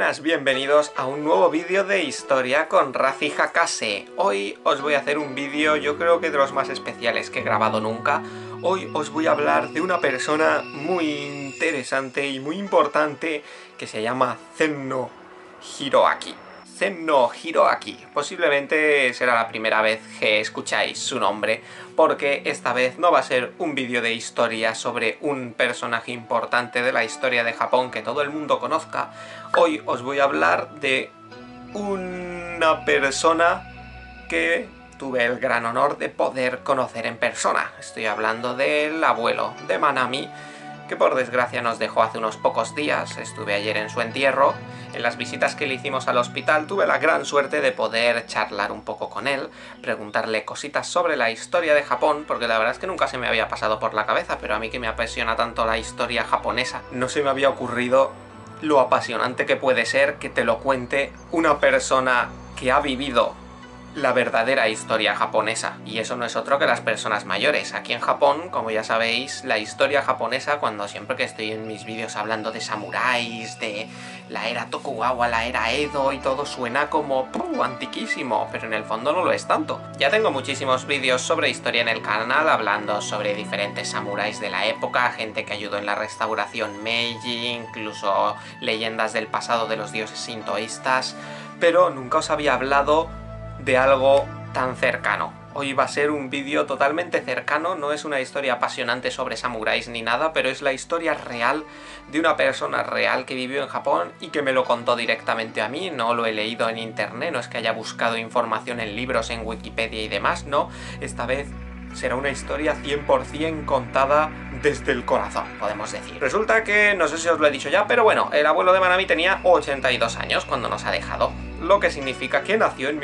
buenas, bienvenidos a un nuevo vídeo de historia con Razi Hakase. Hoy os voy a hacer un vídeo, yo creo que de los más especiales que he grabado nunca. Hoy os voy a hablar de una persona muy interesante y muy importante que se llama Zenno Hiroaki. Zenno Hiroaki. Posiblemente será la primera vez que escucháis su nombre, porque esta vez no va a ser un vídeo de historia sobre un personaje importante de la historia de Japón que todo el mundo conozca. Hoy os voy a hablar de una persona que tuve el gran honor de poder conocer en persona. Estoy hablando del abuelo de Manami, que por desgracia nos dejó hace unos pocos días. Estuve ayer en su entierro. En las visitas que le hicimos al hospital tuve la gran suerte de poder charlar un poco con él, preguntarle cositas sobre la historia de Japón, porque la verdad es que nunca se me había pasado por la cabeza, pero a mí que me apasiona tanto la historia japonesa, no se me había ocurrido lo apasionante que puede ser que te lo cuente una persona que ha vivido la verdadera historia japonesa. Y eso no es otro que las personas mayores. Aquí en Japón, como ya sabéis, la historia japonesa, cuando siempre que estoy en mis vídeos hablando de samuráis, de la era Tokugawa, la era Edo y todo, suena como antiquísimo, pero en el fondo no lo es tanto. Ya tengo muchísimos vídeos sobre historia en el canal, hablando sobre diferentes samuráis de la época, gente que ayudó en la restauración Meiji, incluso leyendas del pasado de los dioses sintoístas, pero nunca os había hablado de algo tan cercano. Hoy va a ser un vídeo totalmente cercano, no es una historia apasionante sobre samuráis ni nada, pero es la historia real de una persona real que vivió en Japón y que me lo contó directamente a mí. No lo he leído en internet, no es que haya buscado información en libros, en Wikipedia y demás, no. Esta vez será una historia 100% contada desde el corazón, podemos decir. Resulta que, no sé si os lo he dicho ya, pero bueno, el abuelo de Manami tenía 82 años cuando nos ha dejado, lo que significa que nació en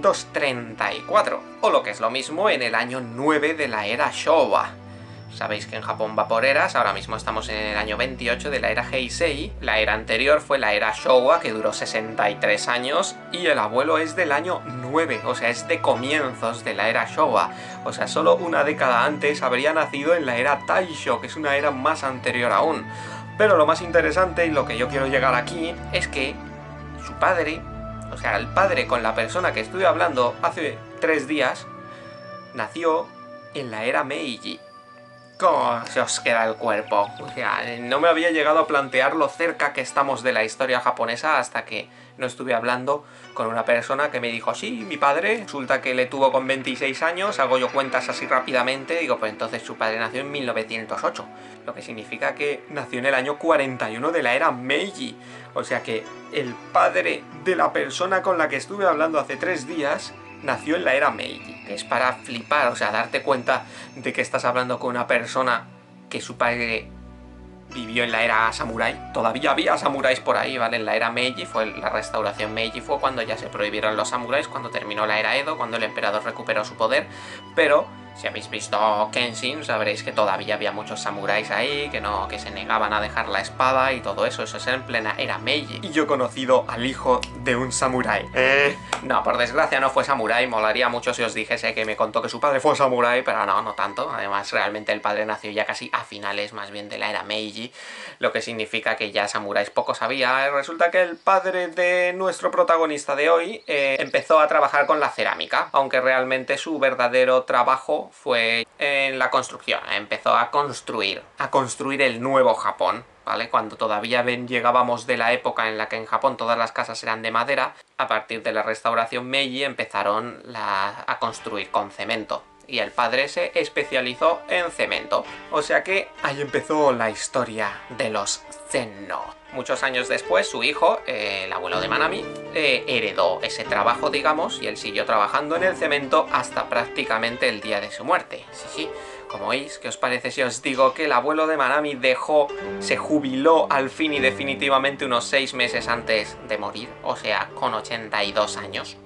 1934, o lo que es lo mismo, en el año 9 de la era Showa. Sabéis que en Japón va por eras, ahora mismo estamos en el año 28 de la era Heisei, la era anterior fue la era Showa, que duró 63 años, y el abuelo es del año 9, o sea, es de comienzos de la era Showa, o sea, solo una década antes habría nacido en la era Taisho, que es una era más anterior aún. Pero lo más interesante, y lo que yo quiero llegar aquí, es que su padre, o sea, el padre con la persona que estuve hablando hace 3 días, nació en la era Meiji. ¿Cómo se os queda el cuerpo? O sea, no me había llegado a plantear lo cerca que estamos de la historia japonesa hasta que no estuve hablando con una persona que me dijo, sí, mi padre, resulta que le tuvo con 26 años, hago yo cuentas así rápidamente, digo, pues entonces su padre nació en 1908, lo que significa que nació en el año 41 de la era Meiji. O sea que el padre de la persona con la que estuve hablando hace 3 días nació en la era Meiji. Es para flipar, o sea, darte cuenta de que estás hablando con una persona que su padre vivió en la era samurái. Todavía había samuráis por ahí, ¿vale? En la era Meiji, fue la restauración Meiji, fue cuando ya se prohibieron los samuráis, cuando terminó la era Edo, cuando el emperador recuperó su poder, pero si habéis visto Kenshin sabréis que todavía había muchos samuráis ahí, que se negaban a dejar la espada y todo eso. Eso es en plena era Meiji. Y yo he conocido al hijo de un samurái. No, por desgracia no fue samurái, molaría mucho si os dijese que me contó que su padre fue samurái, pero no, no tanto. Además, realmente el padre nació ya casi a finales más bien de la era Meiji, lo que significa que ya samuráis poco sabía. Resulta que el padre de nuestro protagonista de hoy empezó a trabajar con la cerámica, aunque realmente su verdadero trabajo fue en la construcción. Empezó a construir el nuevo Japón, ¿vale? Cuando todavía llegábamos de la época en la que en Japón todas las casas eran de madera, a partir de la restauración Meiji empezaron a construir con cemento. Y el padre se especializó en cemento. O sea que ahí empezó la historia de los Zenno. Muchos años después, su hijo, el abuelo de Manami, heredó ese trabajo, digamos, y él siguió trabajando en el cemento hasta prácticamente el día de su muerte. Sí, sí. Como veis, ¿qué os parece si os digo que el abuelo de Manami se jubiló al fin y definitivamente unos 6 meses antes de morir? O sea, con 82 años.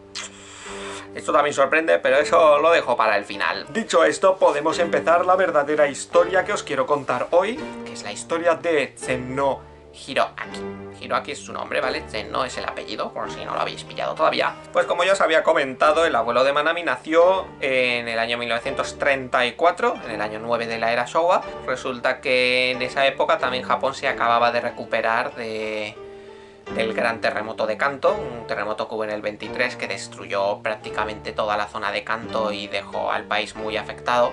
Esto también sorprende, pero eso lo dejo para el final. Dicho esto, podemos empezar la verdadera historia que os quiero contar hoy, que es la historia de Zenno Hiroaki. Hiroaki es su nombre, ¿vale? Zenno es el apellido, por si no lo habéis pillado todavía. Pues como ya os había comentado, el abuelo de Manami nació en el año 1934, en el año 9 de la era Showa. Resulta que en esa época también Japón se acababa de recuperar del gran terremoto de Kanto, un terremoto que hubo en el 23 que destruyó prácticamente toda la zona de Kanto y dejó al país muy afectado.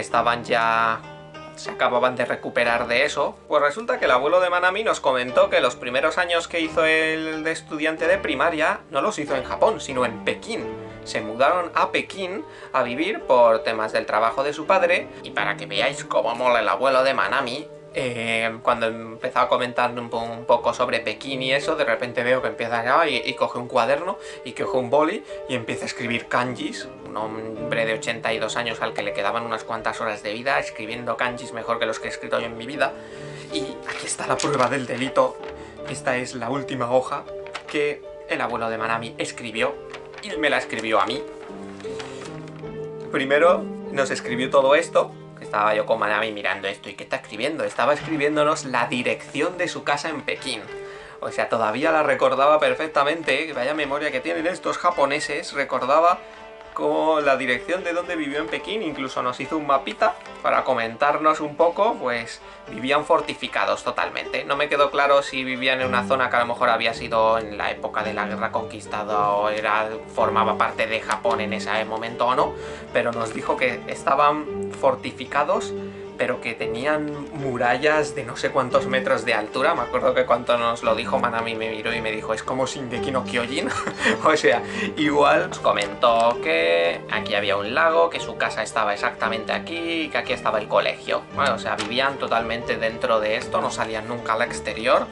Se acababan de recuperar de eso. Pues resulta que el abuelo de Manami nos comentó que los primeros años que hizo él de estudiante de primaria no los hizo en Japón, sino en Pekín. Se mudaron a Pekín a vivir por temas del trabajo de su padre. Y para que veáis cómo mola el abuelo de Manami, cuando empezó a comentar un poco sobre Pekín y eso, de repente veo que empieza ya y coge un cuaderno y coge un boli y empieza a escribir kanjis. Un hombre de 82 años al que le quedaban unas cuantas horas de vida, escribiendo kanjis mejor que los que he escrito yo en mi vida. Y aquí está la prueba del delito. Esta es la última hoja que el abuelo de Manami escribió y me la escribió a mí. Primero nos escribió todo esto. Estaba yo con Manami mirando esto. ¿Y qué está escribiendo? Estaba escribiéndonos la dirección de su casa en Pekín. O sea, todavía la recordaba perfectamente, ¿eh? Vaya memoria que tienen estos japoneses. Recordaba como la dirección de donde vivió en Pekín. Incluso nos hizo un mapita para comentarnos un poco. Pues vivían fortificados totalmente. No me quedó claro si vivían en una zona que a lo mejor había sido en la época de la guerra conquistada o formaba parte de Japón en ese momento o no. Pero nos dijo que estaban fortificados, pero que tenían murallas de no sé cuántos metros de altura. Me acuerdo que cuando nos lo dijo Manami me miró y me dijo, es como Shingeki no Kyojin. O sea, igual nos comentó que aquí había un lago, que su casa estaba exactamente aquí, que aquí estaba el colegio. Bueno, o sea, vivían totalmente dentro de esto, no salían nunca al exterior.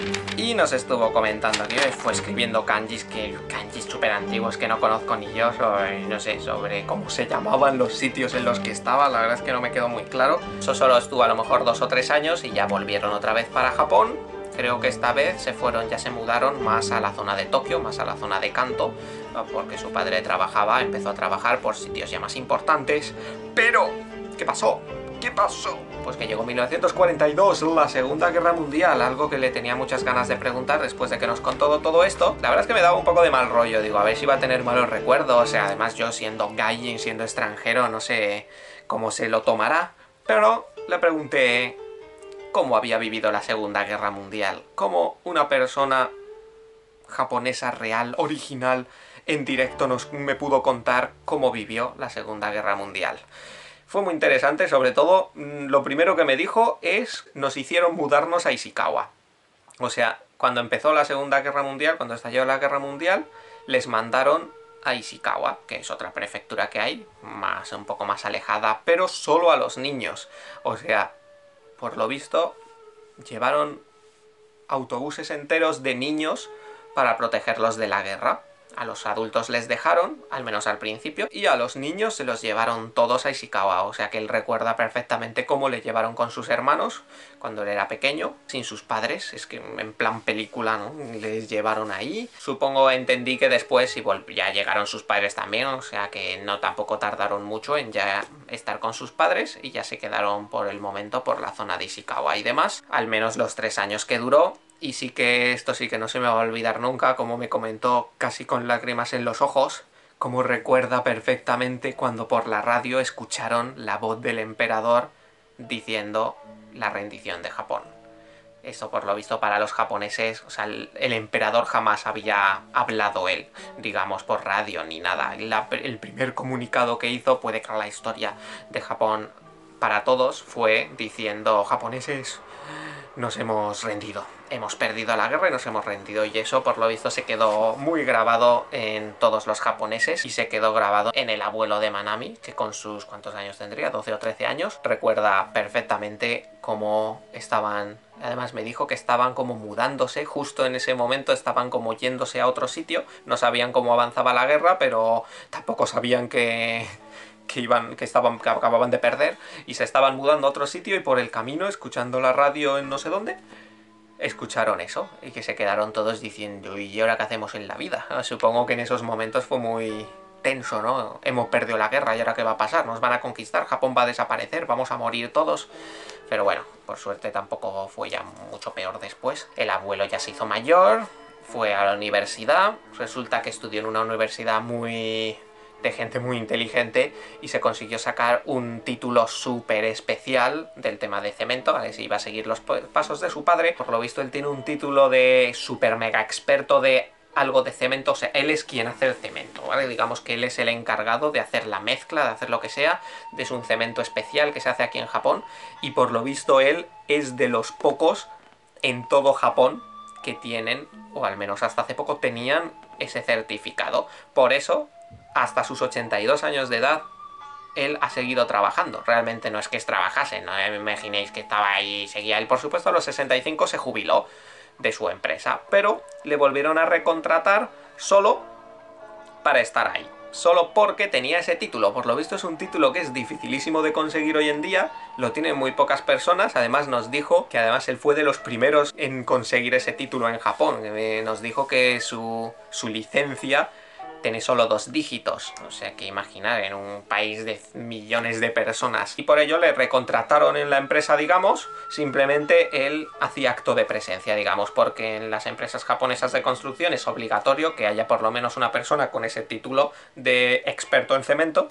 Y nos estuvo comentando que fue escribiendo kanjis súper antiguos que no conozco ni yo, no sé, sobre cómo se llamaban los sitios en los que estaba. La verdad es que no me quedó muy claro. Eso solo estuvo a lo mejor 2 o 3 años y ya volvieron otra vez para Japón. Creo que esta vez ya se mudaron más a la zona de Tokio, más a la zona de Kanto, porque su padre empezó a trabajar por sitios ya más importantes. Pero, ¿qué pasó? ¿Qué pasó? Pues que llegó 1942, la Segunda Guerra Mundial, algo que le tenía muchas ganas de preguntar después de que nos contó todo esto. La verdad es que me daba un poco de mal rollo, digo, a ver si iba a tener malos recuerdos, o sea, además yo siendo gaijin, siendo extranjero, no sé cómo se lo tomará, pero le pregunté cómo había vivido la Segunda Guerra Mundial, cómo una persona japonesa real, original, en directo me pudo contar cómo vivió la Segunda Guerra Mundial. Fue muy interesante, sobre todo, lo primero que me dijo es, nos hicieron mudarnos a Ishikawa. O sea, cuando empezó la Segunda Guerra Mundial, cuando estalló la Guerra Mundial, les mandaron a Ishikawa, que es otra prefectura que hay, un poco más alejada, pero solo a los niños. O sea, por lo visto, llevaron autobuses enteros de niños para protegerlos de la guerra. A los adultos les dejaron, al menos al principio, y a los niños se los llevaron todos a Ishikawa. O sea que él recuerda perfectamente cómo le llevaron con sus hermanos cuando él era pequeño, sin sus padres. Es que en plan película, ¿no? Les llevaron ahí. Supongo, entendí que después ya llegaron sus padres también, o sea que no tampoco tardaron mucho en ya estar con sus padres y ya se quedaron por el momento por la zona de Ishikawa y demás. Al menos los 3 años que duró. Y esto sí que no se me va a olvidar nunca, como me comentó casi con lágrimas en los ojos, como recuerda perfectamente cuando por la radio escucharon la voz del emperador diciendo la rendición de Japón. Esto por lo visto para los japoneses, o sea, el emperador jamás había hablado él, digamos, por radio ni nada. El primer comunicado que hizo, puede que la historia de Japón para todos, fue diciendo, japoneses, nos hemos rendido. Hemos perdido la guerra y nos hemos rendido. Y eso, por lo visto, se quedó muy grabado en todos los japoneses. Y se quedó grabado en el abuelo de Manami, que con sus... ¿cuántos años tendría? 12 o 13 años. Recuerda perfectamente cómo estaban... Además me dijo que estaban como mudándose. Justo en ese momento estaban como yéndose a otro sitio. No sabían cómo avanzaba la guerra, pero tampoco sabían que acababan de perder y se estaban mudando a otro sitio, y por el camino, escuchando la radio en no sé dónde, escucharon eso y que se quedaron todos diciendo, ¿y ahora qué hacemos en la vida? Supongo que en esos momentos fue muy tenso, ¿no? Hemos perdido la guerra y ahora qué va a pasar, nos van a conquistar, Japón va a desaparecer, vamos a morir todos. Pero bueno, por suerte tampoco fue ya mucho peor después. El abuelo ya se hizo mayor, fue a la universidad, resulta que estudió en una universidad muy de gente muy inteligente y se consiguió sacar un título súper especial del tema de cemento, ¿vale? Si iba a seguir los pasos de su padre. Por lo visto él tiene un título de súper mega experto de algo de cemento, o sea, él es quien hace el cemento, ¿vale? Digamos que él es el encargado de hacer la mezcla, de hacer lo que sea, es un cemento especial que se hace aquí en Japón, y por lo visto él es de los pocos en todo Japón que tienen, o al menos hasta hace poco tenían, ese certificado. Por eso, hasta sus 82 años de edad, él ha seguido trabajando. Realmente no es que trabajase, no me imaginéis que estaba ahí y seguía. Él, por supuesto, a los 65 se jubiló de su empresa, pero le volvieron a recontratar solo para estar ahí. Solo porque tenía ese título. Por lo visto es un título que es dificilísimo de conseguir hoy en día, lo tienen muy pocas personas. Además nos dijo que además él fue de los primeros en conseguir ese título en Japón. Nos dijo que su licencia tiene solo 2 dígitos, o sea que imaginar, en un país de millones de personas. Y por ello le recontrataron en la empresa, digamos, simplemente él hacía acto de presencia, digamos, porque en las empresas japonesas de construcción es obligatorio que haya por lo menos una persona con ese título de experto en cemento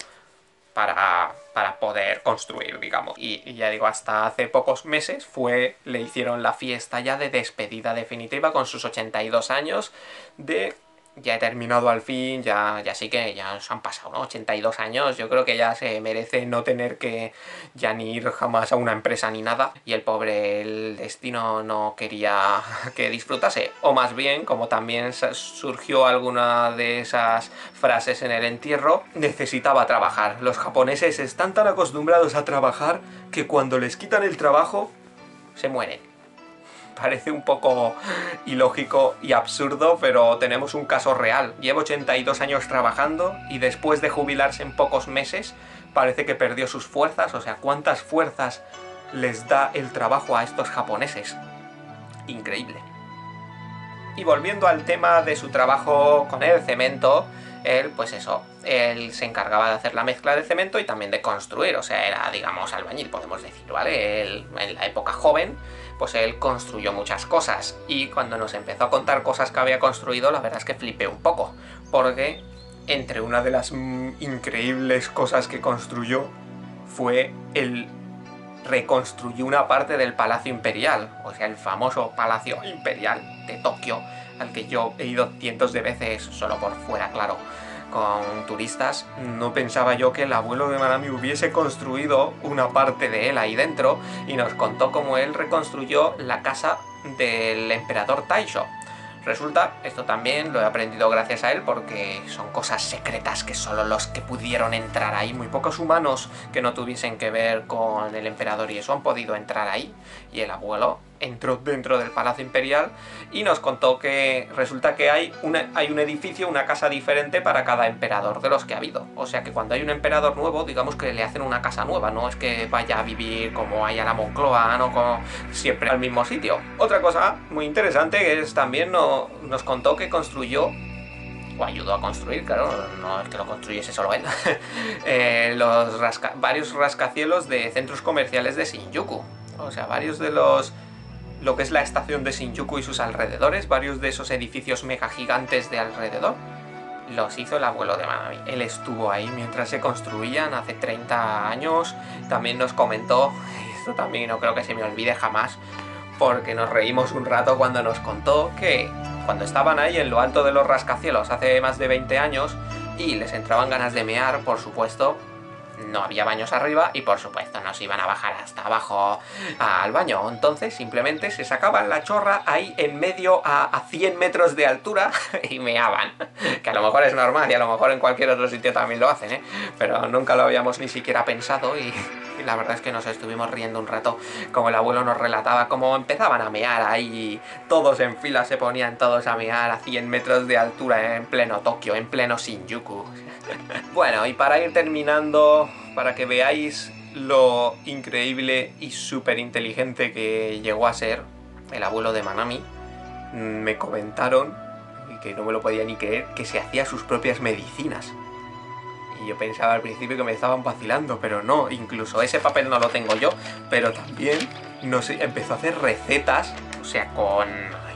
para poder construir, digamos. Y ya digo, hasta hace pocos meses le hicieron la fiesta ya de despedida definitiva con sus 82 años de... Ya he terminado al fin, ya sí que ya se han pasado, ¿no? 82 años, yo creo que ya se merece no tener que ya ni ir jamás a una empresa ni nada. Y el pobre, el destino no quería que disfrutase. O más bien, como también surgió alguna de esas frases en el entierro, necesitaba trabajar. Los japoneses están tan acostumbrados a trabajar que cuando les quitan el trabajo, se mueren. Parece un poco ilógico y absurdo, pero tenemos un caso real. Lleva 82 años trabajando y después de jubilarse en pocos meses parece que perdió sus fuerzas. O sea, ¿cuántas fuerzas les da el trabajo a estos japoneses? Increíble. Y volviendo al tema de su trabajo con el cemento, él, pues eso, él se encargaba de hacer la mezcla de cemento y también de construir, o sea, era, digamos, albañil, podemos decir, ¿vale? Él, en la época joven, pues él construyó muchas cosas, y cuando nos empezó a contar cosas que había construido, la verdad es que flipé un poco, porque entre una de las increíbles cosas que construyó fue el reconstruyó una parte del Palacio Imperial, o sea, el famoso Palacio Imperial de Tokio, al que yo he ido cientos de veces, solo por fuera, claro, con turistas. No pensaba yo que el abuelo de Manami hubiese construido una parte de él ahí dentro, y nos contó cómo él reconstruyó la casa del emperador Taisho. Resulta, esto también lo he aprendido gracias a él, porque son cosas secretas que solo los que pudieron entrar ahí, muy pocos humanos que no tuviesen que ver con el emperador y eso han podido entrar ahí, y el abuelo entró dentro del Palacio Imperial y nos contó que resulta que hay un edificio, una casa diferente para cada emperador de los que ha habido. O sea que cuando hay un emperador nuevo, digamos que le hacen una casa nueva, no es que vaya a vivir como hay a la Moncloa, no como siempre al mismo sitio. Otra cosa muy interesante es también nos contó que construyó, o ayudó a construir, claro, no es que lo construyese solo él, varios rascacielos de centros comerciales de Shinjuku. O sea, varios de lo que es la estación de Shinjuku y sus alrededores, varios de esos edificios mega gigantes de alrededor, los hizo el abuelo de Manami. Él estuvo ahí mientras se construían hace 30 años. También nos comentó, esto también no creo que se me olvide jamás, porque nos reímos un rato cuando nos contó que cuando estaban ahí en lo alto de los rascacielos hace más de 20 años y les entraban ganas de mear, por supuesto, no había baños arriba y por supuesto no se iban a bajar hasta abajo al baño. Entonces simplemente se sacaban la chorra ahí en medio a 100 metros de altura y meaban. Que a lo mejor es normal y a lo mejor en cualquier otro sitio también lo hacen, ¿eh? Pero nunca lo habíamos ni siquiera pensado y la verdad es que nos estuvimos riendo un rato como el abuelo nos relataba cómo empezaban a mear ahí, todos en fila se ponían todos a mear a 100 metros de altura en pleno Tokio, en pleno Shinjuku. Bueno, y para ir terminando, para que veáis lo increíble y súper inteligente que llegó a ser el abuelo de Manami, me comentaron, y que no me lo podía ni creer, que se hacía sus propias medicinas. Y yo pensaba al principio que me estaban vacilando, pero no, incluso ese papel no lo tengo yo, pero también, no sé, empezó a hacer recetas, o sea,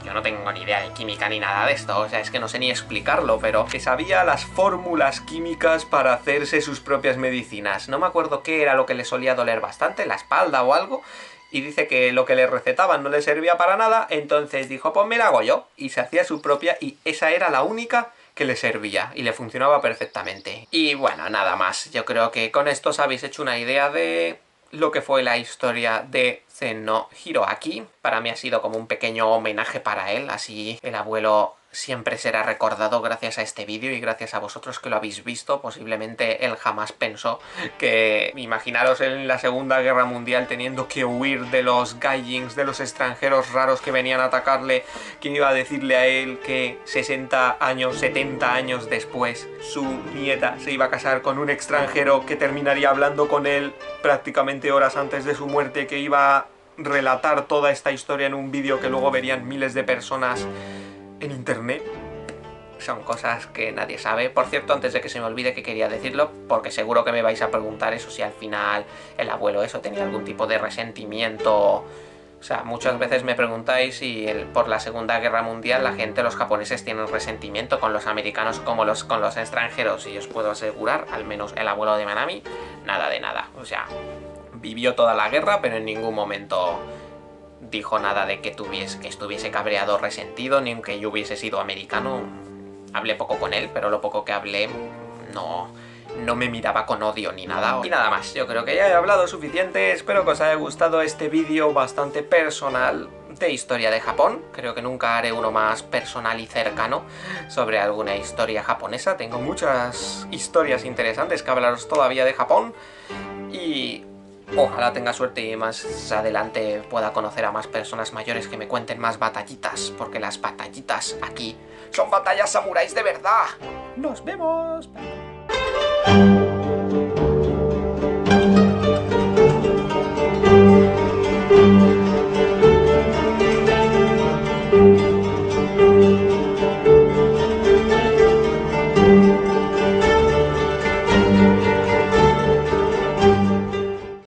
yo no tengo ni idea de química ni nada de esto, o sea, es que no sé ni explicarlo, pero que sabía las fórmulas químicas para hacerse sus propias medicinas. No me acuerdo qué era lo que le solía doler bastante, la espalda o algo, y dice que lo que le recetaban no le servía para nada, entonces dijo, pues me la hago yo, y se hacía su propia, y esa era la única que le servía, y le funcionaba perfectamente. Y bueno, nada más, yo creo que con esto os habéis hecho una idea de lo que fue la historia de Zen no Hiroaki. Para mí ha sido como un pequeño homenaje para él, así el abuelo siempre será recordado gracias a este vídeo y gracias a vosotros que lo habéis visto. Posiblemente él jamás pensó que, imaginaros en la Segunda Guerra Mundial teniendo que huir de los gaijins, de los extranjeros raros que venían a atacarle, ¿quién iba a decirle a él que 60 años, 70 años después su nieta se iba a casar con un extranjero que terminaría hablando con él prácticamente horas antes de su muerte, que iba a relatar toda esta historia en un vídeo que luego verían miles de personas en internet? Son cosas que nadie sabe. Por cierto, antes de que se me olvide que quería decirlo, porque seguro que me vais a preguntar eso, si al final el abuelo eso tenía algún tipo de resentimiento. O sea, muchas veces me preguntáis si por la Segunda Guerra Mundial la gente, los japoneses, tienen resentimiento con los americanos como con los extranjeros, y os puedo asegurar, al menos el abuelo de Manami, nada de nada. O sea, vivió toda la guerra, pero en ningún momento dijo nada de que estuviese cabreado o resentido, ni aunque yo hubiese sido americano. Hablé poco con él, pero lo poco que hablé no me miraba con odio ni nada. Y nada más, yo creo que ya he hablado suficiente. Espero que os haya gustado este vídeo bastante personal de historia de Japón. Creo que nunca haré uno más personal y cercano sobre alguna historia japonesa. Tengo muchas historias interesantes que hablaros todavía de Japón, y ojalá tenga suerte y más adelante pueda conocer a más personas mayores que me cuenten más batallitas, porque las batallitas aquí son batallas samuráis de verdad. ¡Nos vemos!